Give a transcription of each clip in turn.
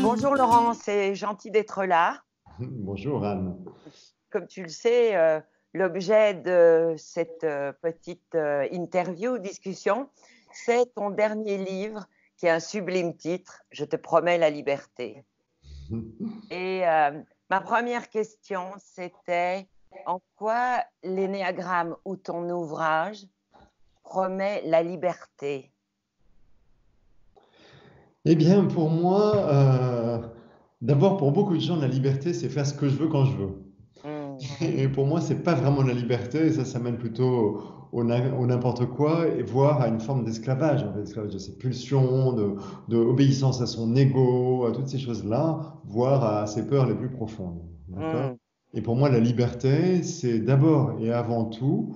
Bonjour Laurent, c'est gentil d'être là. Bonjour Anne. Comme tu le sais, l'objet de cette petite interview, discussion, c'est ton dernier livre qui a un sublime titre, Je te promets la liberté. Et ma première question, c'était en quoi l'énéagramme ou ton ouvrage promet la liberté? Eh bien, pour moi, d'abord, pour beaucoup de gens, la liberté, c'est faire ce que je veux quand je veux. Hmm. Et pour moi, c'est pas vraiment la liberté, et ça mène plutôt au n'importe quoi, et voire à une forme d'esclavage, en fait, esclavage de ses pulsions, de obéissance à son ego, à toutes ces choses-là, voire à ses peurs les plus profondes. D'accord? Hmm. Et pour moi, la liberté, c'est d'abord et avant tout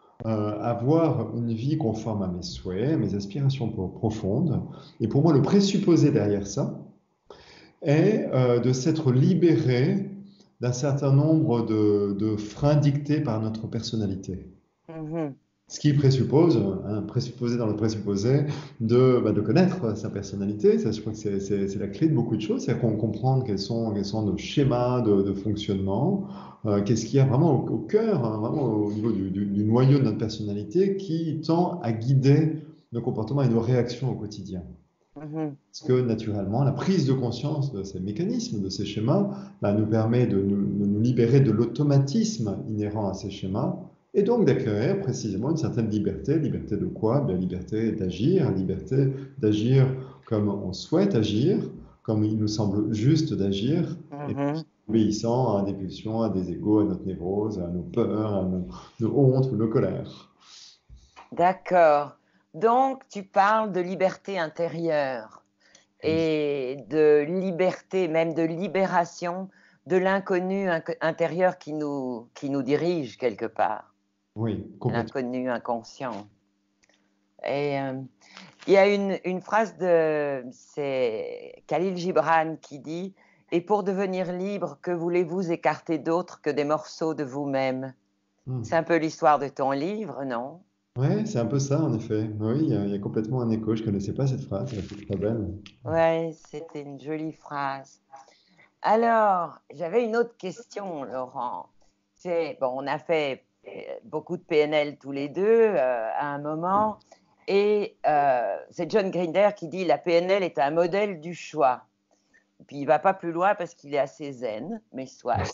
avoir une vie conforme à mes souhaits, à mes aspirations profondes. Et pour moi, le présupposé derrière ça est de s'être libéré d'un certain nombre de freins dictés par notre personnalité. Mhm. Ce qui présuppose, un présupposé dans le présupposé, de connaître sa personnalité. Ça, je crois que c'est la clé de beaucoup de choses, c'est qu'on comprenne quels sont nos schémas de fonctionnement, qu'est-ce qu'il y a vraiment au cœur, hein, vraiment au niveau du noyau de notre personnalité qui tend à guider nos comportements et nos réactions au quotidien. Mhm. Parce que naturellement, la prise de conscience de ces mécanismes, de ces schémas, nous permet de nous libérer de l'automatisme inhérent à ces schémas et donc d'acquérir précisément une certaine liberté. Liberté de quoi? Bien, liberté d'agir comme on souhaite agir, comme il nous semble juste d'agir, et Mhm. obéissant à des pulsions, à des égos, à notre névrose, à nos peurs, à nos hontes ou nos colères. D'accord. Donc, tu parles de liberté intérieure et de liberté, même de libération de l'inconnu intérieur qui nous dirige quelque part, Oui, complètement. l'inconnu inconscient. Et il y a une phrase c'est Khalil Gibran qui dit: Et pour devenir libre, que voulez-vous écarter d'autre que des morceaux de vous-même? C'est un peu l'histoire de ton livre, non? Ouais, c'est un peu ça, en effet. Oui, il y a complètement un écho. Je connaissais pas cette phrase, elle était très belle. Ouais, c'était une jolie phrase. Alors, j'avais une autre question, Laurent. C'est, bon, on a fait beaucoup de PNL tous les deux à un moment, et c'est John Grinder qui dit la PNL est un modèle du choix. Et puis il va pas plus loin parce qu'il est assez zen, mais soit,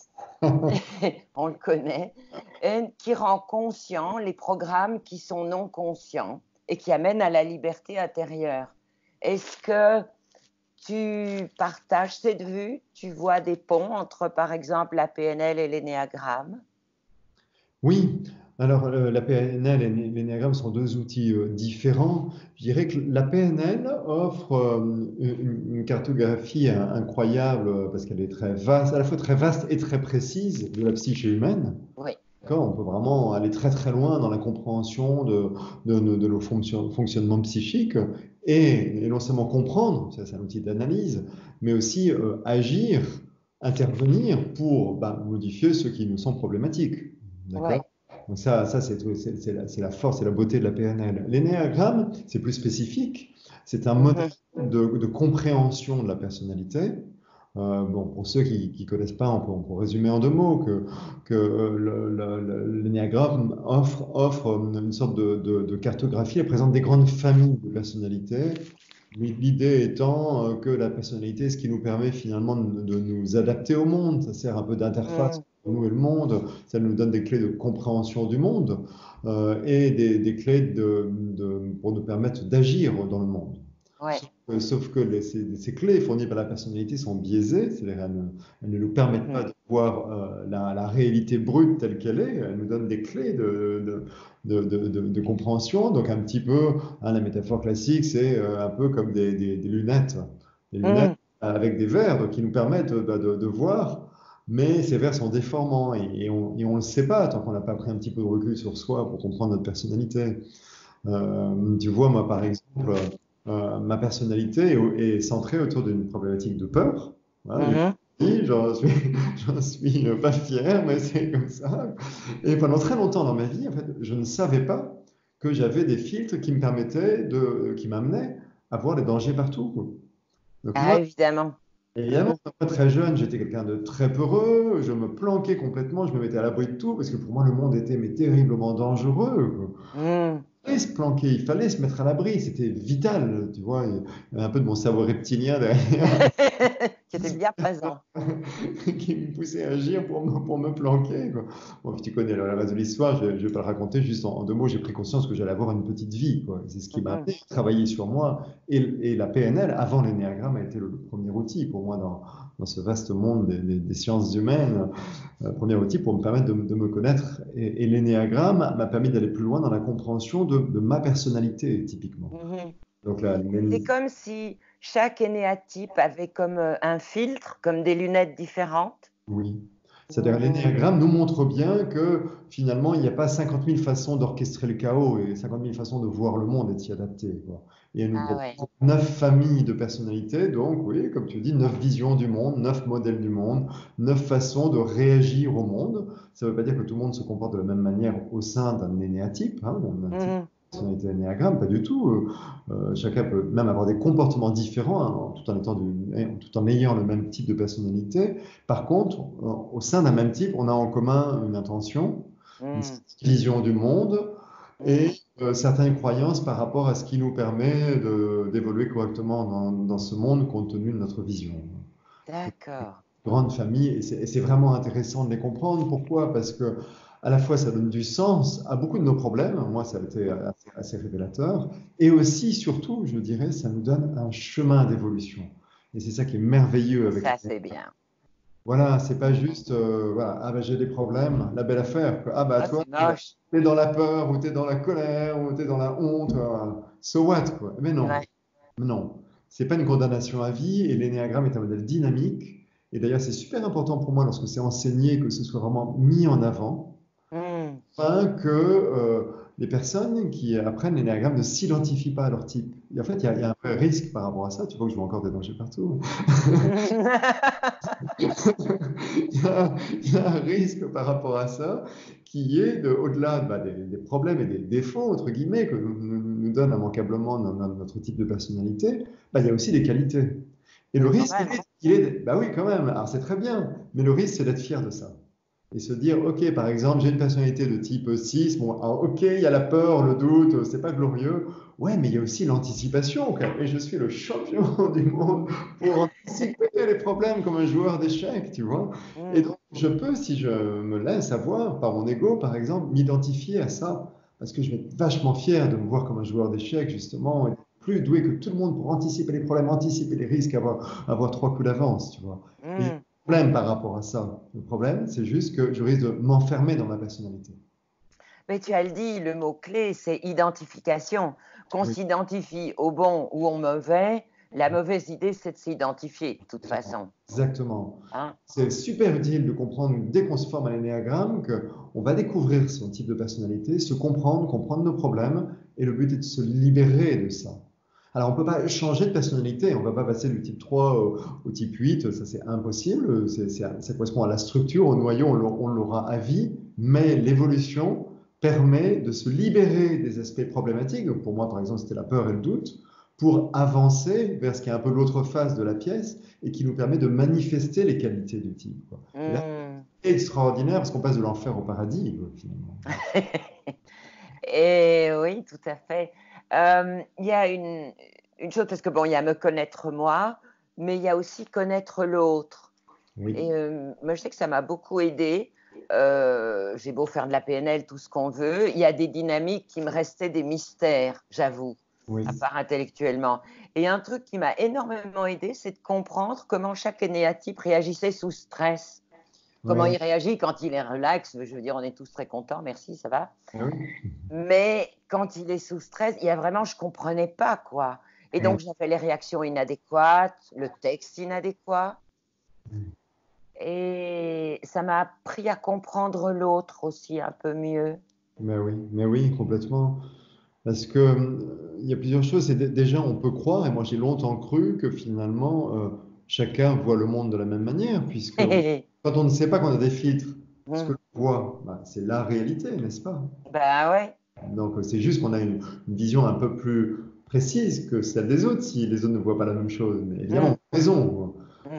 on le connaît, et qui rend conscient les programmes qui sont non conscients et qui amènent à la liberté intérieure. Est-ce que tu partages cette vue? Tu vois des ponts entre, par exemple, la PNL et l'énéagramme? Oui, alors la PNL et l'énéagramme sont deux outils différents. Je dirais que la PNL offre une cartographie incroyable parce qu'elle est très vaste, à la fois très vaste et très précise de la psyché humaine. Oui. D'accord, on peut vraiment aller très très loin dans la compréhension de nos fonctionnements psychiques et non seulement comprendre, ça c'est un outil d'analyse, mais aussi agir, intervenir pour modifier ce qui nous semble problématique. D'accord? Ouais. Donc ça c'est la force et la beauté de la PNL. L'énéagramme, c'est plus spécifique, c'est un modèle Mhm. de compréhension de la personnalité. Bon, pour ceux qui ne connaissent pas, on peut résumer en deux mots que l'énéagramme offre une sorte de cartographie. Elle présente des grandes familles de personnalités. L'idée étant que la personnalité est ce qui nous permet finalement de nous adapter au monde. Ça sert un peu d'interface Mhm. entre nous et le monde. Ça nous donne des clés de compréhension du monde et des clés pour nous permettre d'agir dans le monde. Ouais. Sauf que ces clés fournies par la personnalité sont biaisées, c'est-à-dire elles ne nous permettent pas Mhm. de voir la réalité brute telle qu'elle est, elles nous donnent des clés de compréhension. Donc un petit peu, hein, la métaphore classique, c'est un peu comme des lunettes, des lunettes Mhm. avec des verres qui nous permettent de voir, mais ces verres sont déformants et on ne le sait pas tant qu'on n'a pas pris un petit peu de recul sur soi pour comprendre notre personnalité. Tu vois, moi, par exemple, ma personnalité est centrée autour d'une problématique de peur. Voilà, Mhm. j'en suis, j'en suis pas fier, mais c'est comme ça. Et pendant très longtemps dans ma vie, en fait, je ne savais pas que j'avais des filtres qui me permettaient qui m'amenaient à voir les dangers partout, quoi. Donc Ah, moi, évidemment. Et évidemment, Mhm. moi, très jeune, j'étais quelqu'un de très peureux, je me planquais complètement, je me mettais à l'abri de tout, parce que pour moi, le monde était mais, terriblement dangereux, quoi. Mhm. Il fallait se planquer, il fallait se mettre à l'abri, c'était vital, tu vois. Il y avait un peu de mon cerveau reptilien derrière Qui était bien présent. qui me poussait à agir pour me planquer, quoi. Bon, puis tu connais le reste de l'histoire, je ne vais pas le raconter, juste en deux mots, j'ai pris conscience que j'allais avoir une petite vie, quoi. C'est ce qui m'a Mhm. amené à travailler sur moi. Et la PNL, avant l'énéagramme, a été le premier outil pour moi dans ce vaste monde des sciences humaines, premier outil pour me permettre de me connaître. Et l'énéagramme m'a permis d'aller plus loin dans la compréhension de ma personnalité, typiquement. Mhm. Donc C'est comme si chaque énéatype avait comme un filtre, comme des lunettes différentes. oui. C'est-à-dire Mhm. l'énéagramme nous montre bien que finalement, il n'y a pas 50 000 façons d'orchestrer le chaos et 50 000 façons de voir le monde et d'y adapter, quoi. Et elle nous Ah ouais. propose 9 familles de personnalités, donc oui, comme tu dis, 9 visions du monde, 9 modèles du monde, 9 façons de réagir au monde. Ça ne veut pas dire que tout le monde se comporte de la même manière au sein d'un énéatype, hein, d'un type Mhm. de personnalité énéagramme, pas du tout. Chacun peut même avoir des comportements différents, hein, tout en ayant le même type de personnalité. Par contre, au sein d'un même type, on a en commun une intention, une Mhm. vision du monde et Mhm. certaines croyances par rapport à ce qui nous permet d'évoluer correctement dans ce monde compte tenu de notre vision. D'accord. Grande famille, et c'est vraiment intéressant de les comprendre. Pourquoi? Parce que à la fois ça donne du sens à beaucoup de nos problèmes, moi ça a été assez révélateur, et aussi, surtout, je dirais, ça nous donne un chemin d'évolution. Et c'est ça qui est merveilleux Et avec ça, les. c'est bien. Voilà, c'est pas Mhm. juste, voilà, ah ben j'ai des problèmes, la belle affaire, quoi. Ah bah Ah, toi, c'est moche. t'es dans la peur, ou t'es dans la colère, ou t'es dans la honte, so what, quoi. Ouais. Mais non, c'est pas une condamnation à vie, et l'énéagramme est un modèle dynamique, et d'ailleurs c'est super important pour moi lorsque c'est enseigné, que ce soit vraiment mis en avant, Mhm. afin que les personnes qui apprennent l'énéagramme ne s'identifient pas à leur type. Et en fait, il y a un vrai risque par rapport à ça, tu vois que je vois encore des dangers partout. Il y a un risque par rapport à ça qui est, au-delà des problèmes et des défauts, entre guillemets, que nous donne immanquablement notre type de personnalité, il y a aussi des qualités. Et le Mais quand risque, même. bah oui, quand même, alors c'est très bien, mais le risque, c'est d'être fier de ça. Et se dire, OK, par exemple, j'ai une personnalité de type 6, bon, alors, OK, il y a la peur, le doute, c'est pas glorieux. Ouais, mais il y a aussi l'anticipation, quoi. Et je suis le champion du monde pour anticiper les problèmes comme un joueur d'échecs, tu vois. Et Mhm. donc, je peux, si je me laisse avoir par mon ego, par exemple, m'identifier à ça, parce que je vais être vachement fier de me voir comme un joueur d'échecs, justement, et plus doué que tout le monde pour anticiper les problèmes, anticiper les risques, avoir 3 coups d'avance, tu vois. Et il y a Mhm. un problème par rapport à ça. Le problème, c'est juste que je risque de m'enfermer dans ma personnalité. Mais tu as le dit, le mot-clé, c'est identification. Qu'on Oui, s'identifie au bon ou au mauvais, la mauvaise idée, c'est de s'identifier, de toute façon. exactement. Hein? C'est super utile de comprendre dès qu'on se forme à l'énéagramme qu'on va découvrir son type de personnalité, se comprendre, comprendre nos problèmes, et le but est de se libérer de ça. Alors, on ne peut pas changer de personnalité, on ne va pas passer du type 3 au type 8, ça c'est impossible, ça correspond à la structure, au noyau, on l'aura à vie, mais l'évolution permet de se libérer des aspects problématiques. Donc, pour moi, par exemple, c'était la peur et le doute, pour avancer vers ce qui est un peu l'autre face de la pièce et qui nous permet de manifester les qualités du type, quoi. Et là, Hmm. c'est extraordinaire parce qu'on passe de l'enfer au paradis, quoi, finalement. Et oui, tout à fait. Il y a une chose, parce que bon, il y a me connaître moi, mais il y a aussi connaître l'autre. Oui, Et moi, je sais que ça m'a beaucoup aidée. J'ai beau faire de la PNL, tout ce qu'on veut, il y a des dynamiques qui me restaient des mystères, j'avoue, oui, à part intellectuellement. Et un truc qui m'a énormément aidée, c'est de comprendre comment chaque énéatype réagissait sous stress. Comment ouais, il réagit quand il est relax. Je veux dire, on est tous très contents, merci, ça va. ah oui. Mais quand il est sous stress, il y a vraiment, je comprenais pas quoi. Et Ouais. donc j'avais les réactions inadéquates, le texte inadéquat, et ça m'a appris à comprendre l'autre aussi un peu mieux. Mais oui, complètement. Parce que il y a plusieurs choses. Déjà, on peut croire, et moi j'ai longtemps cru que finalement chacun voit le monde de la même manière, puisque quand on ne sait pas qu'on a des filtres, ce que Hmm. l'on voit, c'est la réalité, n'est-ce pas? Ben ouais. Donc c'est juste qu'on a une vision un peu plus précise que celle des autres, si les autres ne voient pas la même chose. Mais évidemment, Hmm. on a raison, quoi.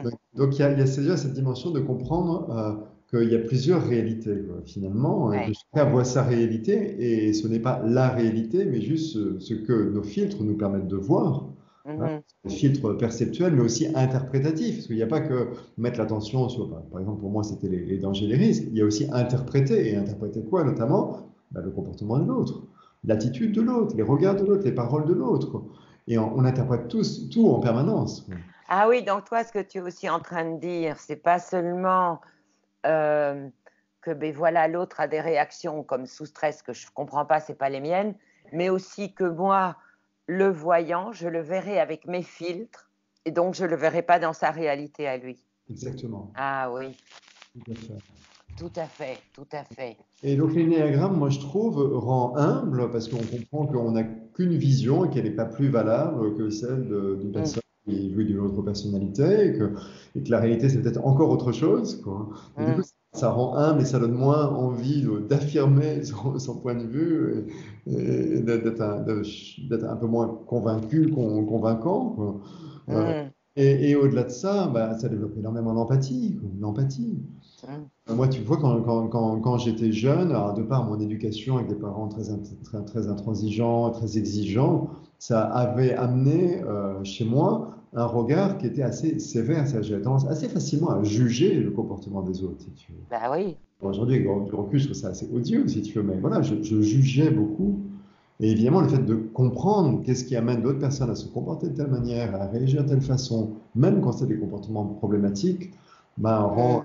Donc, il y a déjà cette dimension de comprendre qu'il y a plusieurs réalités, quoi, finalement, et que Ouais. chacun voit sa réalité, et ce n'est pas la réalité, mais juste ce que nos filtres nous permettent de voir. Hein. Mhm. Des filtres perceptuels, mais aussi interprétatifs, parce qu'il n'y a pas que mettre l'attention sur, par exemple, pour moi, c'était les dangers, les risques, il y a aussi interpréter, et interpréter quoi, notamment? Ben, le comportement de l'autre, l'attitude de l'autre, les regards de l'autre, les paroles de l'autre. Et on interprète tout en permanence. Ah oui, donc toi, ce que tu es aussi en train de dire, c'est pas seulement euh, que ben voilà, l'autre a des réactions comme sous stress que je comprends pas, c'est pas les miennes, mais aussi que moi, le voyant, je le verrai avec mes filtres et donc je le verrai pas dans sa réalité à lui. Exactement. Ah oui, Tout à fait. tout à fait, tout à fait. Et donc l'énéagramme, moi je trouve, rend humble parce qu'on comprend qu'on n'a qu'une vision et qu'elle n'est pas plus valable que celle d'une Mm, personne qui jouit d'une autre personnalité et que la réalité c'est peut-être encore autre chose, quoi. Et du coup, mm, ça rend humble et ça donne moins envie d'affirmer son point de vue et d'être un peu moins convaincu, convaincant, quoi. Euh, mm, et au-delà de ça, bah, ça développe énormément l'empathie, quoi, l'empathie. mm. Moi, tu vois, quand j'étais jeune, alors, de par mon éducation avec des parents très intransigeants, très exigeants, ça avait amené chez moi un regard qui était assez sévère. J'avais tendance assez facilement à juger le comportement des autres, si tu veux. Bah oui. Bon, aujourd'hui, avec du recul, je trouve ça assez odieux, si tu veux, mais voilà, je jugeais beaucoup. Et évidemment, le fait de comprendre qu'est-ce qui amène d'autres personnes à se comporter de telle manière, à réagir de telle façon, même quand c'est des comportements problématiques, ben, rend Mm,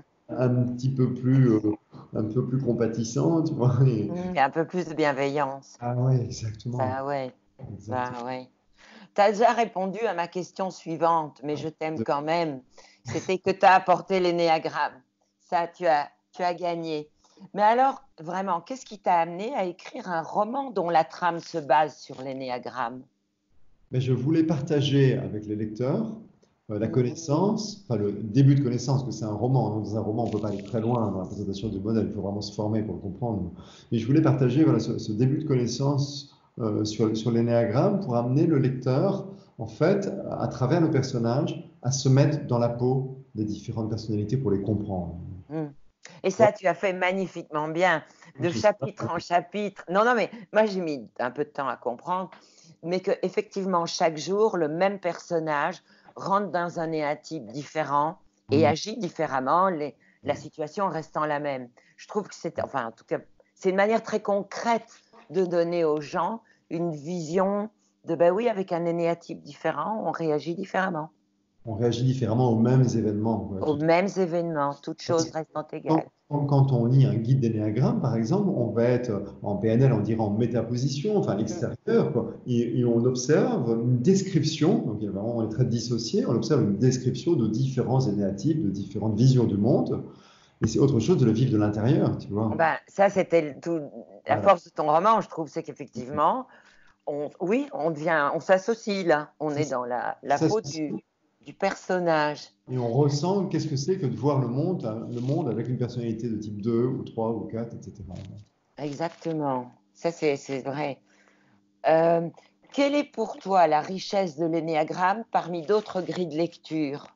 un peu plus compatissant, tu vois. il y a un peu plus de bienveillance. Ah ouais, exactement. Bah ouais, bah Exactement. ouais. Tu as déjà répondu à ma question suivante, mais je t'aime quand même. C'était que tu as apporté l'énéagramme. Ça, tu as gagné. Mais alors, vraiment, qu'est-ce qui t'a amené à écrire un roman dont la trame se base sur l'énéagramme? Mais je voulais partager avec les lecteurs la Mhm. connaissance, enfin le début de connaissance, que c'est un roman. Donc, dans un roman, on ne peut pas aller très loin dans la présentation du modèle, il faut vraiment se former pour le comprendre. Mais je voulais partager voilà, ce début de connaissance sur l'énéagramme pour amener le lecteur, en fait, à travers le personnage, à se mettre dans la peau des différentes personnalités pour les comprendre. Mm. Et Ouais, ça, tu as fait magnifiquement bien, de j'espère. chapitre en chapitre. Non, non, mais moi, j'ai mis un peu de temps à comprendre, mais que effectivement, chaque jour, le même personnage rentre dans un néatype différent et agit différemment, la situation restant la même. Je trouve que c'est, enfin, en tout cas, c'est une manière très concrète de donner aux gens une vision de, ben oui, avec un néatype différent, on réagit différemment On réagit différemment aux mêmes événements. Ouais, aux tout mêmes événements, toutes à choses fait. restant Quand, égales. quand on lit un guide d'énéagramme, par exemple, on va être en PNL, on dirait en métaposition, enfin Mm, extérieur, quoi, et on observe une description, donc vraiment, on est très dissocié, on observe une description de différents énéatypes, de différentes visions du monde, et c'est autre chose de le vivre de l'intérieur, tu vois. ben, ça, c'était la Voilà. force de ton roman, je trouve, c'est qu'effectivement, oui, on devient, on s'associe là, on C'est est ça. dans la peau du personnage. Et on ressent qu'est-ce que c'est que de voir le monde avec une personnalité de type 2 ou 3 ou 4, etc. Exactement. Ça, c'est vrai. Euh, Quelle est pour toi la richesse de l'énéagramme parmi d'autres grilles de lecture?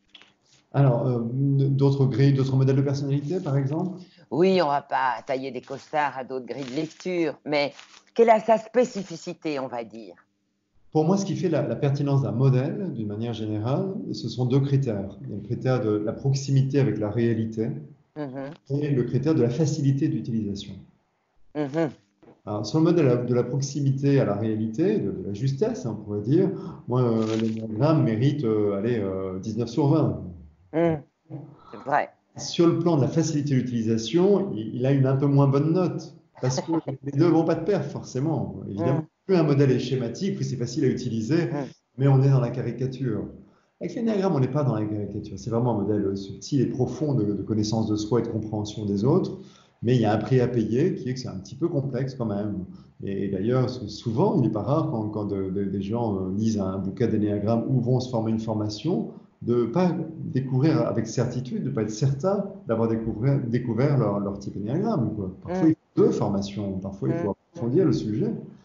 Alors, d'autres grilles, d'autres modèles de personnalité, par exemple? Oui, on va pas tailler des costards à d'autres grilles de lecture, mais quelle est sa spécificité, on va dire? Pour moi, ce qui fait la pertinence d'un modèle, d'une manière générale, ce sont deux critères. Il y a le critère de la proximité avec la réalité Mhm, et le critère de la facilité d'utilisation. mhm, Alors, sur le modèle de la proximité à la réalité, de la justesse, hein, on pourrait dire, moi, l'énéagramme mérite allez, 19 sur 20. mhm. C'est vrai. Sur le plan de la facilité d'utilisation, il a une un peu moins bonne note, parce que les deux ne vont pas de pair, forcément. Évidemment, Mhm, plus un modèle est schématique, plus c'est facile à utiliser, mhm, mais on est dans la caricature. Avec l'énéagramme, on n'est pas dans la caricature. C'est vraiment un modèle subtil et profond de connaissance de soi et de compréhension des autres, mais il y a un prix à payer qui est que c'est un petit peu complexe quand même. Et d'ailleurs, souvent, il n'est pas rare quand des gens lisent un bouquin d'énéagramme ou vont se former une formation, de ne pas découvrir avec certitude, de ne pas être certain d'avoir découvert leur type énéagramme, quoi. Parfois, mhm, il faut deux formations, parfois, il faut mhm. approfondir le sujet.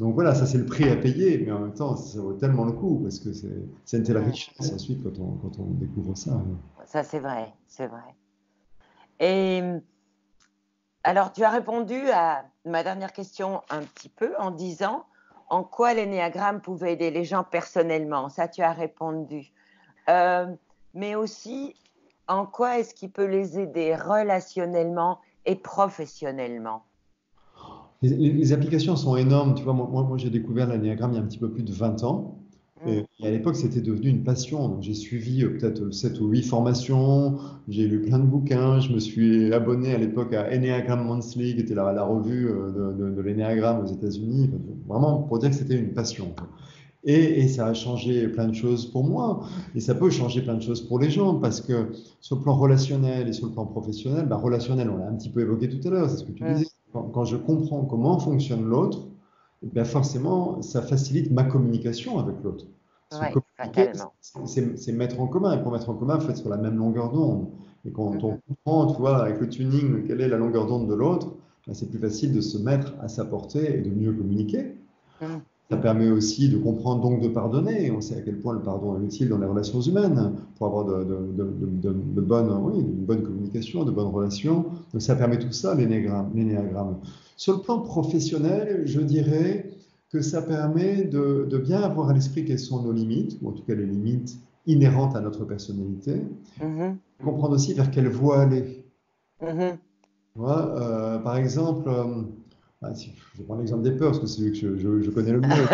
Donc voilà, ça c'est le prix à payer, mais en même temps, ça vaut tellement le coup parce que c'est une telle Mm. richesse ensuite quand on découvre ça. Ça, c'est vrai, c'est vrai. Et alors, tu as répondu à ma dernière question un petit peu en disant en quoi l'énéagramme pouvait aider les gens personnellement. Ça, tu as répondu. Euh, mais aussi, en quoi est-ce qu'il peut les aider relationnellement et professionnellement? Les applications sont énormes. Tu vois, moi j'ai découvert l'anéagramme il y a un petit peu plus de 20 ans. Mm. Et à l'époque, c'était devenu une passion. Donc, j'ai suivi peut-être 7 ou 8 formations. J'ai lu plein de bouquins. Je me suis abonné à l'époque à Enneagram Monthly, qui était la revue de l'énéagramme aux États-Unis. Enfin, vraiment, pour dire que c'était une passion, quoi. Et ça a changé plein de choses pour moi. Et ça peut changer plein de choses pour les gens. Parce que sur le plan relationnel et sur le plan professionnel, bah, relationnel, on l'a un petit peu évoqué tout à l'heure, c'est ce que tu Mm. disais. Quand je comprends comment fonctionne l'autre, eh bien forcément, ça facilite ma communication avec l'autre. Parce que Oui, communiquer, fatalement. c'est mettre en commun. Et pour mettre en commun, il faut être sur la même longueur d'onde. Et quand on Mhm. comprend, tu vois, avec le tuning, quelle est la longueur d'onde de l'autre, ben, c'est plus facile de se mettre à sa portée et de mieux communiquer. Mm. Ça permet aussi de comprendre, donc de pardonner. Et on sait à quel point le pardon est utile dans les relations humaines pour avoir de bonnes, oui, une bonne communication, de bonnes relations. Donc ça permet tout ça, l'énéagramme. Sur le plan professionnel, je dirais que ça permet de bien avoir à l'esprit quelles sont nos limites, ou en tout cas les limites inhérentes à notre personnalité. Mhm. Comprendre aussi vers quelle voie aller. Mhm. Tu vois, par exemple, je vais prendre l'exemple des peurs, parce que c'est celui que je connais le mieux.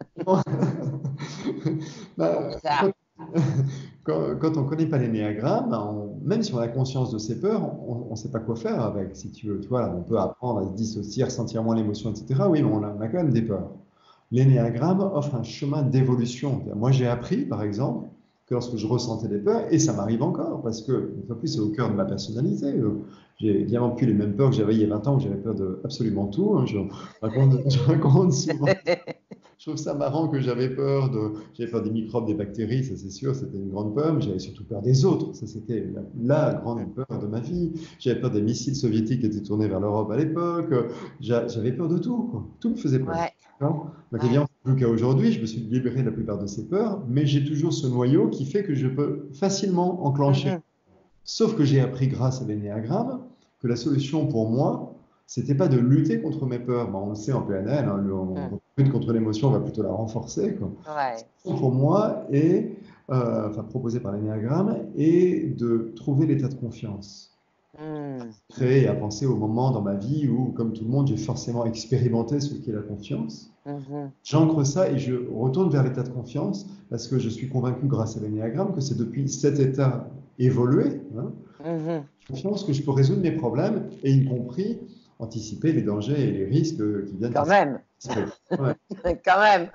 Comme Bah, ça. quand on ne connaît pas l'énéagramme, même si on a conscience de ses peurs, on ne sait pas quoi faire avec, si tu veux. Tu vois, on peut apprendre à se dissocier, ressentir moins l'émotion, etc. Oui, mais on a quand même des peurs. L'énéagramme offre un chemin d'évolution. Moi, j'ai appris, par exemple, que lorsque je ressentais des peurs, et ça m'arrive encore, parce que, une fois plus, c'est au cœur de ma personnalité. J'ai évidemment plus les mêmes peurs que j'avais il y a 20 ans, où j'avais peur de absolument tout. Je raconte souvent. Je trouve ça marrant que j'avais peur des microbes, des bactéries, ça c'est sûr, c'était une grande peur, mais j'avais surtout peur des autres, ça c'était la grande peur de ma vie. J'avais peur des missiles soviétiques qui étaient tournés vers l'Europe à l'époque, j'avais peur de tout, quoi. Tout me faisait peur. Ouais, Donc ouais. évidemment, plus qu'à aujourd'hui, je me suis libéré de la plupart de ces peurs, mais j'ai toujours ce noyau qui fait que je peux facilement enclencher. Mhm. Sauf que j'ai appris grâce à l'énéagramme que la solution pour moi, c'était pas de lutter contre mes peurs. Ben, on le sait en PNL, hein, Mm. on lutte contre l'émotion, on va plutôt la renforcer, quoi. Ouais. Pour moi, est, enfin proposé par l'énéagramme, est de trouver l'état de confiance. Mm. Créer et à penser au moment dans ma vie où, comme tout le monde, j'ai forcément expérimenté ce qu'est la confiance. Mhm. J'ancre ça et je retourne vers l'état de confiance parce que je suis convaincu grâce à l'énéagramme que c'est depuis cet état évolué, hein, Mhm. confiance que je peux résoudre mes problèmes et y compris anticiper les dangers et les risques qui viennent Quand par même, ça. Ouais. quand même.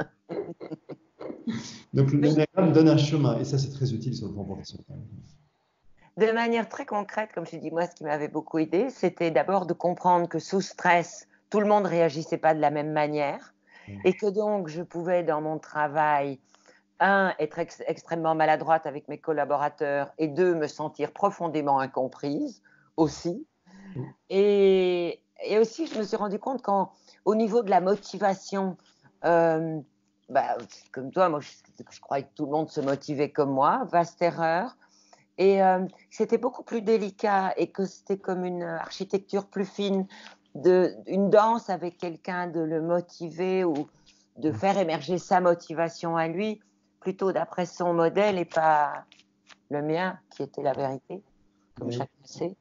Donc Oui, l'énéagramme donne un chemin et ça c'est très utile sur le plan professionnel. de manière très concrète, comme je dis, moi, ce qui m'avait beaucoup aidé, c'était d'abord de comprendre que sous stress, tout le monde réagissait pas de la même manière et que donc je pouvais dans mon travail, un, être extrêmement maladroite avec mes collaborateurs et deux, me sentir profondément incomprise aussi. Et aussi, je me suis rendu compte qu'au niveau de la motivation, euh, bah, comme toi, moi, je croyais que tout le monde se motivait comme moi, vaste erreur. Et c'était beaucoup plus délicat et que c'était comme une architecture plus fine, une danse avec quelqu'un, de le motiver ou de faire émerger sa motivation à lui, plutôt d'après son modèle et pas le mien, qui était la vérité, comme Oui. chacun sait.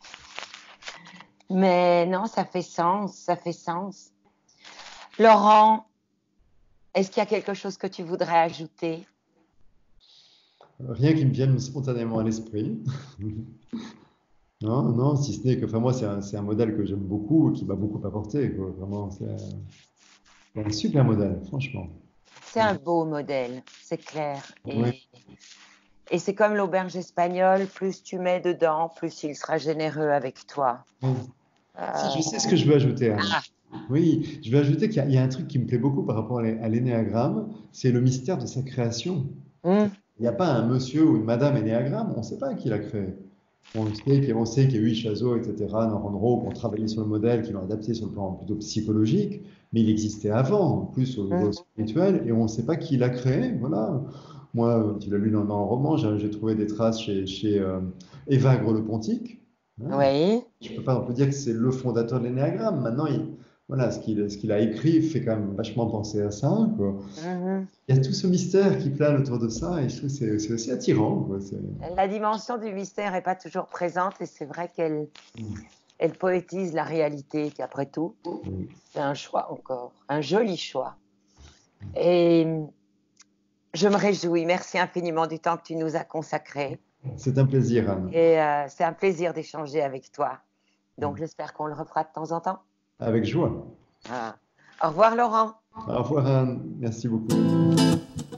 Mais non, ça fait sens, ça fait sens. Laurent, est-ce qu'il y a quelque chose que tu voudrais ajouter? Rien qui me vienne spontanément à l'esprit. Non, non, si ce n'est que, enfin moi c'est un modèle que j'aime beaucoup, qui m'a beaucoup apporté, quoi. Vraiment, c'est un super modèle, franchement. C'est un beau modèle, c'est clair. Oui. Et c'est comme l'auberge espagnole, plus tu mets dedans, plus il sera généreux avec toi. Oui. Si, Euh, je sais ce que je veux ajouter, Anne. ah, Oui, je vais ajouter qu'il y a un truc qui me plaît beaucoup par rapport à l'énéagramme, c'est le mystère de sa création. hum, Il n'y a pas un monsieur ou une madame énéagramme, on ne sait pas qui l'a créé. On sait qu'il y a eu Chazo, etc., Noronro, qui ont travaillé sur le modèle, qui l'ont adapté sur le plan plutôt psychologique, mais il existait avant, en plus au niveau Mhm. spirituel, et on ne sait pas qui l'a créé. Voilà. Moi, tu l'as lu dans le roman, j'ai trouvé des traces chez Évagre le Pontique. Hein. Oui. Je peux pas, on peut dire que c'est le fondateur de l'énéagramme. Maintenant, voilà, ce qu'il a écrit fait quand même vachement penser à ça, quoi. Mhm. Il y a tout ce mystère qui plane autour de ça, et je trouve que c'est aussi attirant, quoi. La dimension du mystère n'est pas toujours présente et c'est vrai qu'elle poétise la réalité, qu'après tout, c'est un choix encore, un joli choix. Et je me réjouis. Merci infiniment du temps que tu nous as consacré. C'est un plaisir, Anne. Et c'est un plaisir d'échanger avec toi. Donc, j'espère qu'on le refera de temps en temps. Avec joie. Ah. Au revoir, Laurent. Au revoir, Anne. Merci beaucoup.